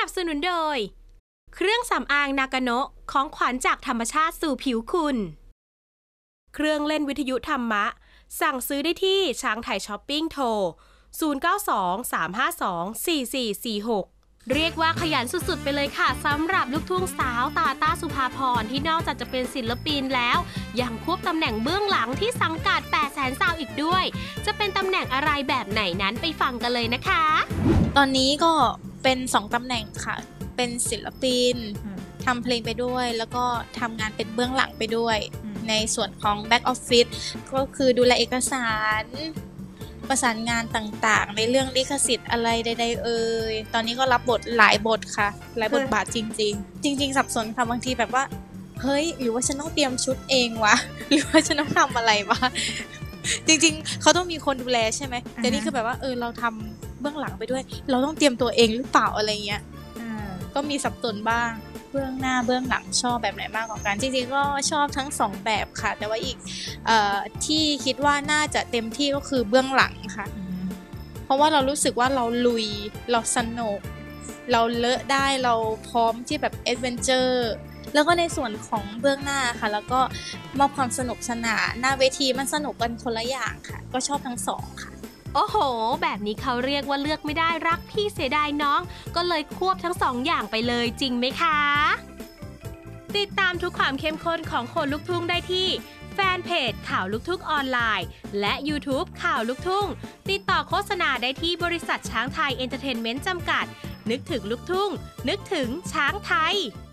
บสนุนโดยเครื่องสำอางนากาโนะของขวัญจากธรรมชาติสู่ผิวคุณเครื่องเล่นวิทยุธรรมะสั่งซื้อได้ที่ช้างไทยช้อปปิ้งโทร0923524446เรียกว่าขยันสุดๆไปเลยค่ะสำหรับลูกทุ่งสาวตาต้าสุภาพรที่นอกจากจะเป็นศิลปินแล้วยังควบตำแหน่งเบื้องหลังที่สังกัด800,000 ซาวอีกด้วยจะเป็นตำแหน่งอะไรแบบไหนนั้นไปฟังกันเลยนะคะตอนนี้ก็เป็น2ตำแหน่งค่ะเป็นศิลปินทำเพลงไปด้วยแล้วก็ทำงานเป็นเบื้องหลังไปด้วยในส่วนของ Back Office ก็คือดูแลเอกสารประสานงานต่างๆในเรื่องลิขสิทธิ์อะไรใดๆตอนนี้ก็รับบทหลายบทค่ะหลายบทบาทจริงๆจริงๆสับสนค่ะบางทีแบบว่าเฮ้ยหรือว่าฉันต้องเตรียมชุดเองวะหรือว่าฉันต้องทำอะไรวะจริงๆเขาต้องมีคนดูแลใช่ไหมแต่นี่คือแบบว่าเราทำเบื้องหลังไปด้วยเราต้องเตรียมตัวเองหรือเปล่าอะไรเงี้ยก็มีสับสนบ้างเบื้องหน้าเบื้องหลังชอบแบบไหนมากกว่ากันจริงๆก็ชอบทั้ง2แบบค่ะแต่ว่าอีกที่คิดว่าน่าจะเต็มที่ก็คือเบื้องหลังค่ะเพราะว่าเรารู้สึกว่าเราลุยเราสนุกเราเลอะได้เราพร้อมที่แบบแอดเวนเจอร์แล้วก็ในส่วนของเบื้องหน้าค่ะแล้วก็มอบความสนุกสนานหน้าเวทีมันสนุกกันคนละอย่างค่ะก็ชอบทั้งสองค่ะโอ้โหแบบนี้เขาเรียกว่าเลือกไม่ได้รักพี่เสียดายน้องก็เลยควบทั้ง2อย่างไปเลยจริงไหมคะติดตามทุกความเข้มข้นของคนลูกทุ่งได้ที่แฟนเพจข่าวลูกทุ่งออนไลน์และ YouTube ข่าวลูกทุ่งติดต่อโฆษณาได้ที่บริษัทช้างไทยเอนเตอร์เทนเมนต์จำกัดนึกถึงลูกทุ่งนึกถึงช้างไทย